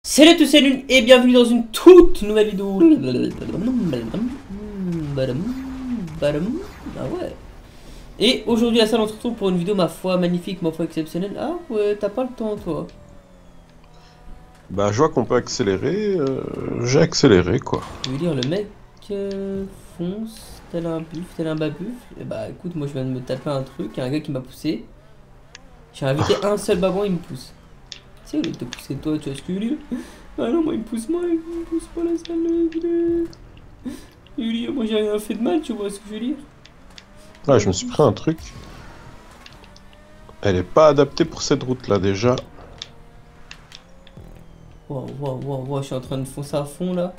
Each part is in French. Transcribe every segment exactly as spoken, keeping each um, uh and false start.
Salut à tous, salut et bienvenue dans une toute nouvelle vidéo. Ah ouais. Et aujourd'hui la salle on se retrouve pour une vidéo ma foi magnifique, ma foi exceptionnelle. Ah ouais, t'as pas le temps toi. Bah je vois qu'on peut accélérer, euh, j'ai accéléré quoi. Je veux dire le mec euh, fonce tel un buff, tel un babuf. Et bah écoute, moi je viens de me taper un truc, y a un gars qui m'a poussé. J'ai invité un seul babouin, il me pousse. Tu sais, au lieu de te pousser toi, tu vois ce que je veux dire. Ah non, moi il me pousse moi, il me pousse pas la salle. Lui, moi j'ai rien fait de mal, tu vois ce que je veux dire. Ouais, je me suis pris un truc. Elle est pas adaptée pour cette route là déjà. Waouh, waouh, waouh, waouh, je suis en train de foncer à fond là.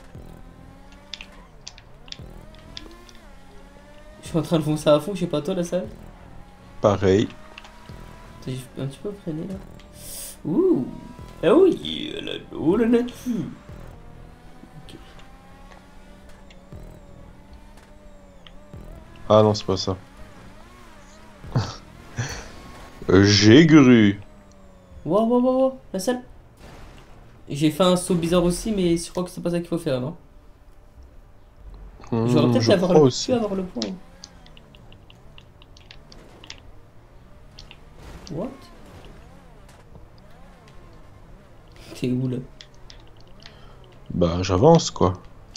Je suis en train de foncer à fond, je sais pas toi la salle. Pareil. Attends, je peux un petit peu freiner là. Ouh. Ah oui, la oh la nature. Ok. Ah non, c'est pas ça. Euh, j'ai gru. Waouh, waouh, waouh, waouh, la salle. J'ai fait un saut bizarre aussi, mais je crois que c'est pas ça qu'il faut faire, non? Hmm, J'aurais peut-être je avoir crois le... aussi. pu avoir le point. What? T'es où là? Bah j'avance quoi.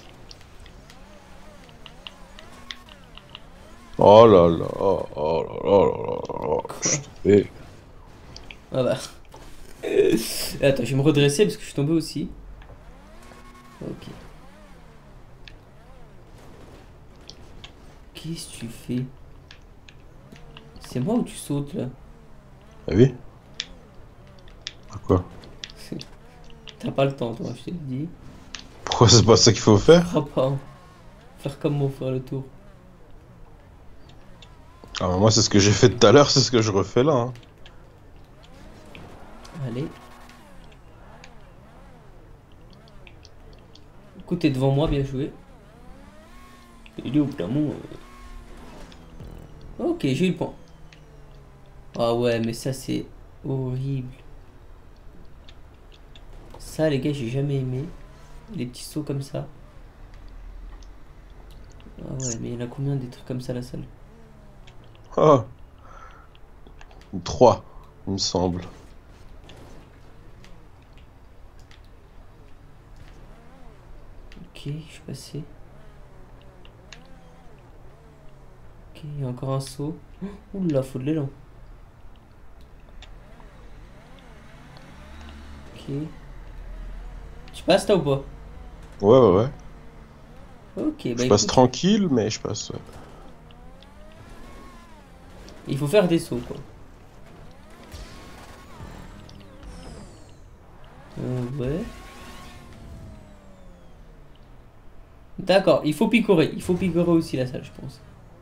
Oh là là, oh là là là là là. Je suis tombé. Ah bah. Attends, je vais me redresser parce que je suis tombé aussi. Ok. Qu'est-ce que tu fais? C'est moi ou tu sautes là? Ah oui? Ah, quoi? T'as pas le temps toi, je te le dis. Pourquoi c'est pas ça qu'il faut Tu faire? feras pas. Hein. Faire comme moi, faire le tour. Ah bah moi c'est ce que j'ai fait tout à l'heure, c'est ce que je refais là. Hein. Allez. Écoute, t'es devant moi, bien joué. Il est au plafond. euh. Ok, j'ai eu le point. Ah ouais, mais ça c'est horrible. Ça, les gars, j'ai jamais aimé. Les petits sauts comme ça. Ah ouais, mais il y en a combien des trucs comme ça, la salle? Ah, trois, il me semble. Ok, je suis passé. Ok, il y a encore un saut. Oh, oula, faut de l'élan. Ok. Tu passes là ou pas? Ouais, ouais, ouais. Ok, bah Je passe écoute, tranquille, mais je passe. Ouais. il faut faire des sauts quoi. Euh, ouais. D'accord, il faut picorer. Il faut picorer aussi la salle, je pense.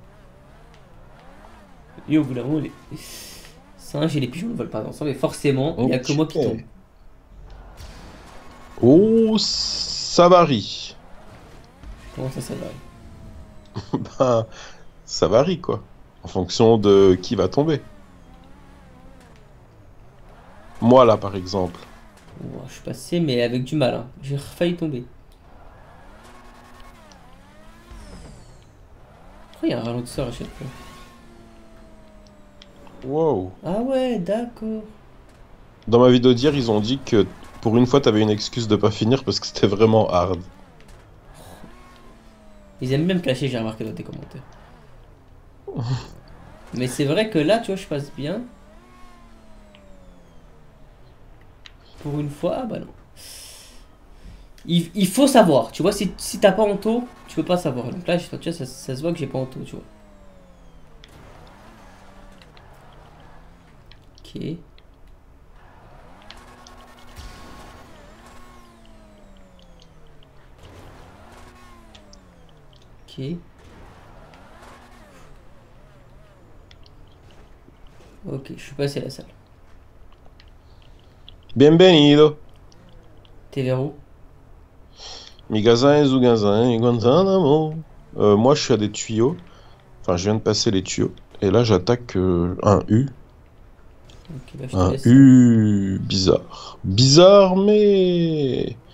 Et au bout d'un moment, les singes et les pigeons ne volent pas ensemble. Et forcément, il n'y a que Ok. moi qui tombe. Oh, ça varie. Comment ça, ça va? Ben, ça varie, quoi. En fonction de qui va tomber. Moi, là, par exemple. Ouah, je suis passé, mais avec du mal. Hein. J'ai failli tomber. Pourquoi il y a un ralentisseur à chaque fois? Wow. Ah ouais, d'accord. Dans ma vidéo d'hier, ils ont dit que pour une fois, t'avais une excuse de pas finir parce que c'était vraiment hard. Ils aiment bien me clasher, j'ai remarqué dans tes commentaires. Mais c'est vrai que là, tu vois, je passe bien. Pour une fois, ah bah non. Il, il faut savoir, tu vois, si, si t'as pas en taux, tu peux pas savoir. Donc là, tu vois, ça, ça se voit que j'ai pas en taux, tu vois. Ok. Ok. Ok, je suis passé à la salle. Bienvenido. T'es vers où? Migazin, Zugazin, Guantanamo. Euh, moi, je suis à des tuyaux. Enfin, je viens de passer les tuyaux. Et là, j'attaque euh, un U. Ok, bah je te Un laisse. U bizarre. Bizarre, mais...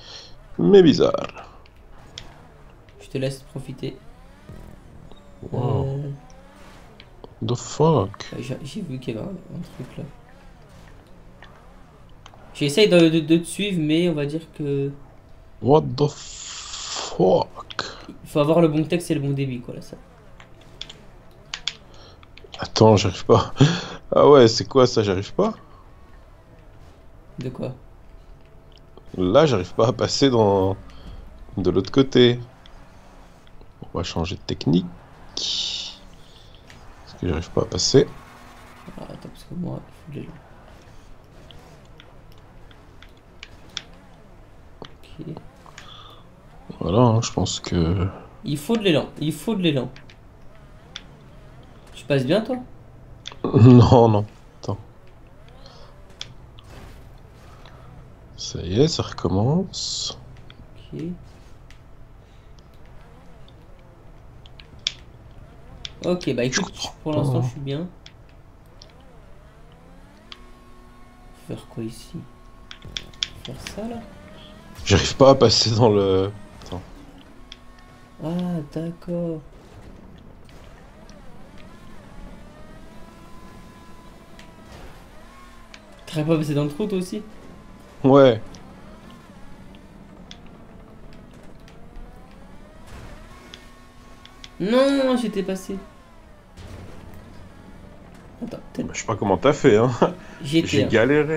mais bizarre. Je te laisse profiter. Wow. Euh, The fuck? J'ai j'ai vu qu'il y avait un, un truc là. J'essaye de, de, de te suivre, mais on va dire que What the fuck? il faut avoir le bon texte et le bon débit, quoi, là, ça. Attends, j'arrive pas. Ah ouais, c'est quoi ça? J'arrive pas? De quoi? Là, j'arrive pas à passer dans de l'autre côté. On va changer de technique. Parce que j'arrive pas à passer. Ah, attends, parce que moi, il faut de l'élan. Ok. Voilà, hein, je pense que... Il faut de l'élan, il faut de l'élan. Tu passes bien, toi? Non, non. Attends. Ça y est, ça recommence. Ok. Ok, bah écoute, pour l'instant, je suis bien. Faire quoi ici? Faire ça, là? J'arrive pas à passer dans le... Attends. Ah, d'accord. T'aurais pas passé dans le trou, toi aussi? Ouais. Non, j'étais passé. Attends, peut-être. Je sais pas comment t'as fait, hein. J'étais. J'ai hein. galéré.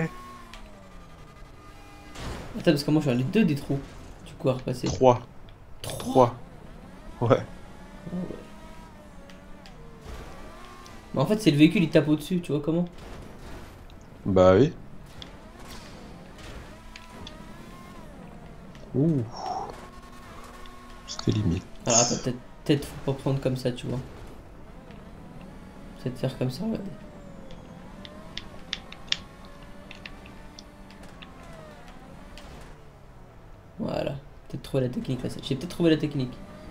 Attends, parce que moi, je suis allé deux des trous. Du coup, à repasser. Trois. Trois. Trois. Ouais. Ah ouais. Mais en fait, c'est le véhicule, il tape au-dessus, tu vois comment? Bah oui. Ouh. C'était limite. Alors attends, peut-être peut-être faut pas prendre comme ça, tu vois. Peut-être faire comme ça, regardez. Voilà. Peut-être trouver la technique là. J'ai peut-être trouvé la technique.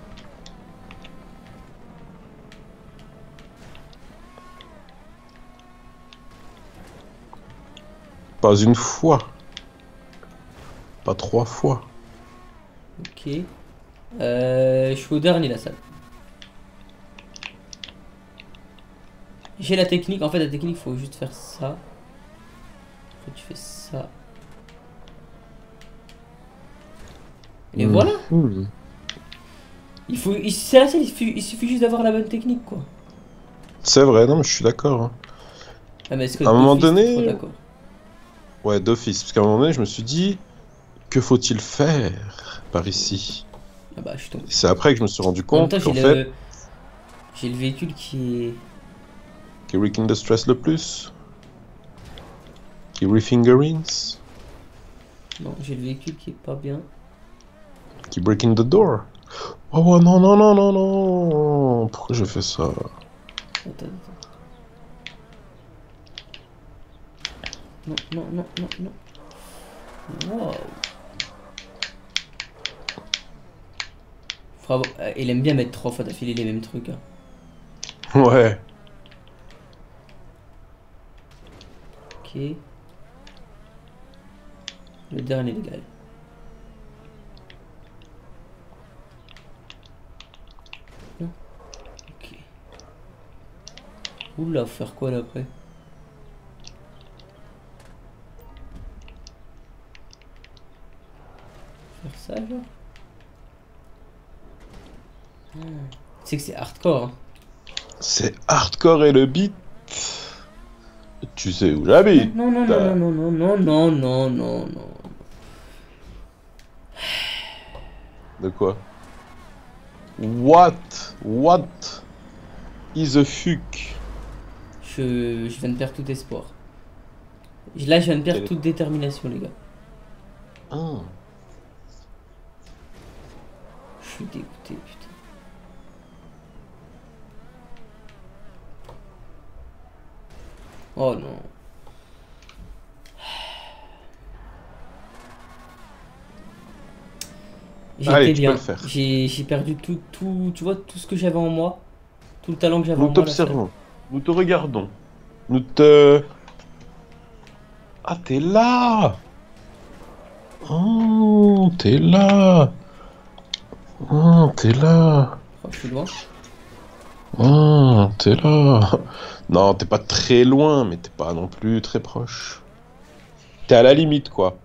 Pas une fois. Pas trois fois. Ok. Euh, je suis au dernier la salle. J'ai la technique. En fait, la technique, faut juste faire ça. Après, tu fais ça. Et Mmh. voilà. Mmh. Il faut. il- C'est assez. Il suffit, il suffit juste d'avoir la bonne technique, quoi. C'est vrai, non, mais je suis d'accord. Hein. Ah, mais est-ce que À un moment d'office, t'es donné- trop d'accord? Ouais, d'office. Parce qu'à un moment donné, je me suis dit, que faut-il faire par ici? Ah bah, je suis tombé. Et c'est après que je me suis rendu En même compte temps, j'ai qu'en le. fait, J'ai le véhicule qui est. qui Rick the Stress le plus? Qui Refingerings? Non, j'ai le véhicule qui est pas bien. Qui Breaking the Door? Oh, oh non, non, non, non, non! Pourquoi j'ai fait ça? Attends, attends. Non, non, non, non, non. Wow. Faut avoir- euh, Il aime bien mettre trois fois d'affilée les mêmes trucs. Hein. Ouais. Ok. Le dernier légal. Non. Ok. Oula, faire quoi là après? Faire ça genre? Hmm. C'est que c'est hardcore. Hein. C'est hardcore et le beat. Tu sais où j'habite? Non, non, non, non, non, non, non, non, non, non. De quoi? What? What is a fuck? Je, je viens de perdre tout espoir. Là, je viens de perdre Quel- toute détermination, les gars. Ah. Je suis dégoûté, putain. Oh non. Allez, J'étais tu peux bien. le faire. J'ai j'ai perdu tout, tout, tu vois, tout ce que j'avais en moi. Tout le talent que j'avais en Nous moi. là, t'observons. Nous te regardons. Nous te... Ah, t'es là! Oh, t'es là. Oh, t'es là. Oh, je suis loin. Oh, t'es là. Non, t'es pas très loin, mais t'es pas non plus très proche. T'es à la limite, quoi.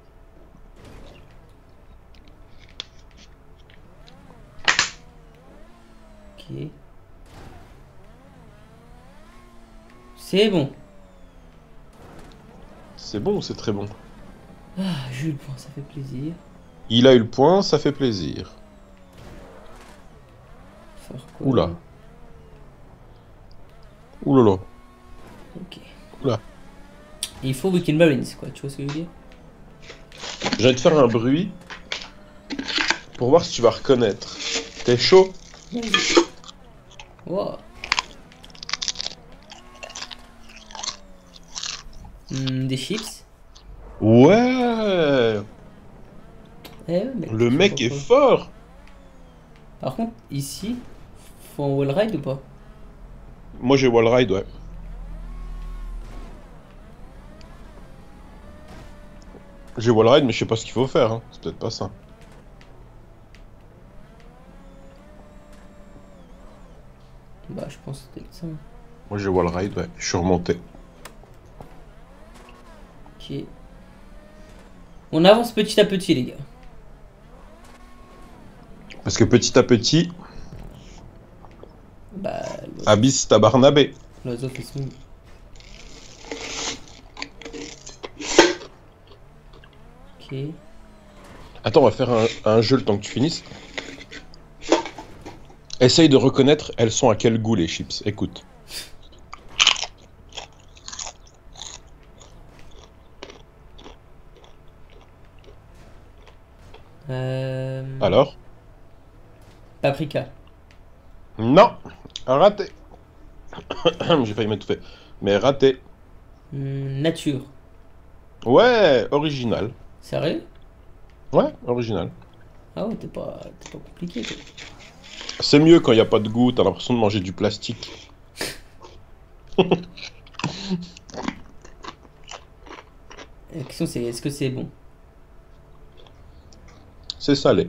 Ok. C'est bon. C'est bon ou c'est très bon? Ah, j'ai eu le point, ça fait plaisir. Il a eu le point, ça fait plaisir. Faire quoi? Oula. Oulala. Ok. Oula. Il faut Weekend Marines, quoi, tu vois ce que je veux dire? Je vais te faire un bruit pour voir si tu vas reconnaître. T'es chaud? Vas-y. Wow. Hmm, des chips? Ouais. Eh ouais, mec, Le je sais mec pas est quoi. fort. Par contre, ici, faut un wall ride ou pas? Moi j'ai wall ride, ouais. J'ai wall ride, mais je sais pas ce qu'il faut faire. Hein. C'est peut-être pas ça. Bah, je pense que c'était ça. Moi j'ai wall ride, ouais. Je suis remonté. Ok. On avance petit à petit, les gars. Parce que petit à petit, Bah, Abyss t'a Barnabé. l'oiseau fait son. Ok. Attends, on va faire un, un jeu le temps que tu finisses. Essaye de reconnaître, elles sont à quel goût les chips. Écoute. Euh... Alors? Paprika. Non! Raté. J'ai failli m'étouffer. Mais raté. Hmm, nature. Ouais, original. Sérieux? Ouais, original. Ah ouais, t'es pas, t'es pas compliqué, toi. C'est mieux quand il n'y a pas de goût, t'as l'impression de manger du plastique. La question c'est est-ce que c'est bon? C'est salé.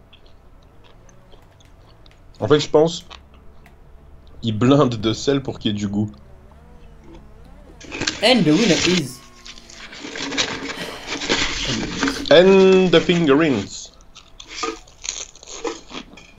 En fait, je pense, il blinde de sel pour qu'il y ait du goût. And the winner is... And the fingerings.